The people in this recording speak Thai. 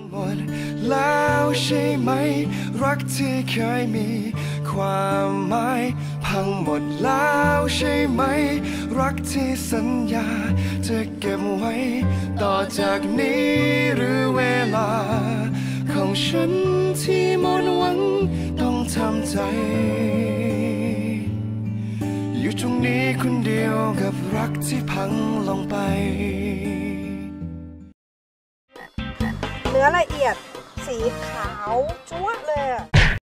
หมดแล้วใช่ไหมรักที่เคยมีความหมายพังหมดแล้วใช่ไหมรักที่สัญญาจะเก็บไว้ต่อจากนี้หรือเวลาของฉันที่หมดหวังต้องทำใจอยู่ตรงนี้คนเดียวกับรักที่พังลงไปเนื้อละเอียดสีขาวจั๊ว